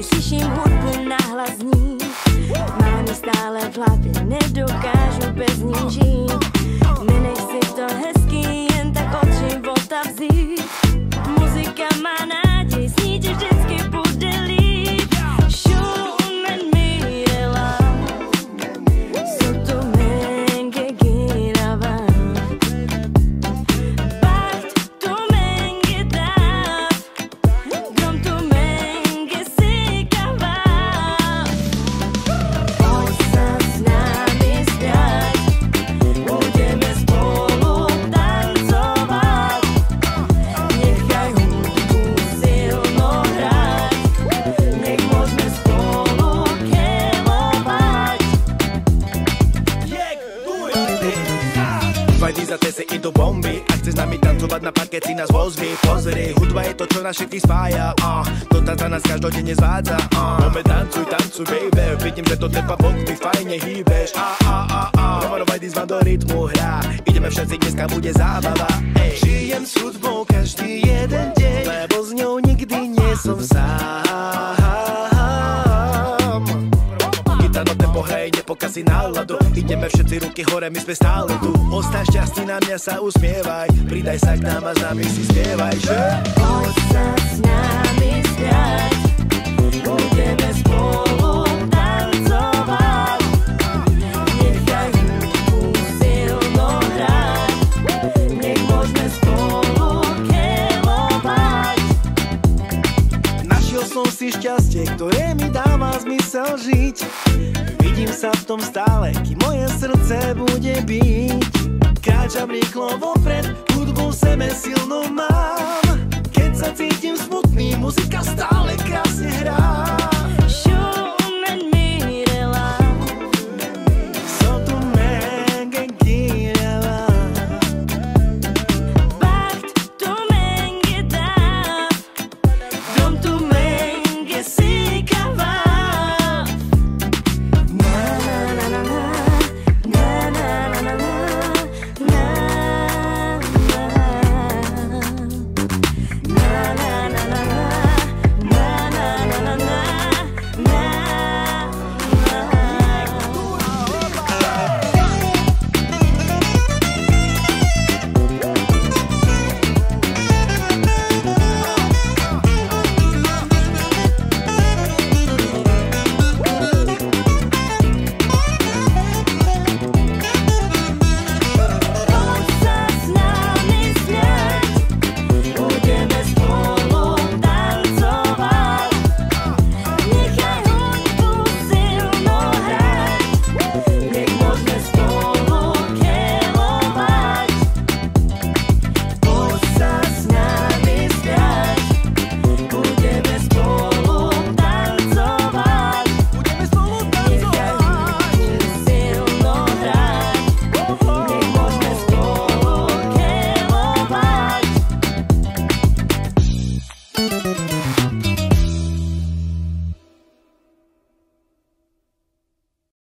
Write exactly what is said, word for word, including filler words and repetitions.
Když slyším hudbu nahlas zní, má mi stále v hlavě, nedokážu bez ní žít. Nenech si to hezký, jen tak od života vzít. Muzika má nádej, zní ti vždycky bude líp. Show and me love, so to menge girava. Bart to menge dav, grom to menge sikava. Poď sa s nami zgrať, budeme spolu tancovať. Nechaj hudbu silno hrať, nech môžeme spolu kelovať. Vajdy za tese idú bomby. Ak chceš s nami tancovať na parket, si nás ozvi. Pozri, hudba je to, čo nás všetkých spája. uh. To tanca nás každodenne zvádza. uh. Poďme tancuj, tancuj, baby. Vidím, že to teba bok, ty fajne hýbeš. a, a, a, a. Romano Vajdy z do rytmu hrá. Ideme všetci, dneska bude zábava. Ej. Žijem s hudbou každý jeden deň, lebo s ňou nikdy nie som sám. Gitano tempo hrej, nepokazí náladu. Ideme všetci ruky hore, my sme stále tu. Ostaň šťastný, na mňa sa usmievaj. Pridaj sa k nám a s nami si spievaj, že? Poď sa s nami zgrať, budeme spolu tancovať. Nechaj hudbu silno hrať, nech môžeme spolu kelovať. Našiel som si šťastie, ktoré mi dáva zmysel žiť. Vidím sa v tom stále, kým moje srdce bude biť. Kráčam rýchlo vopred, hudbu v sebe silno mám. Keď sa cítim smutný, muzika stále krásne hrá.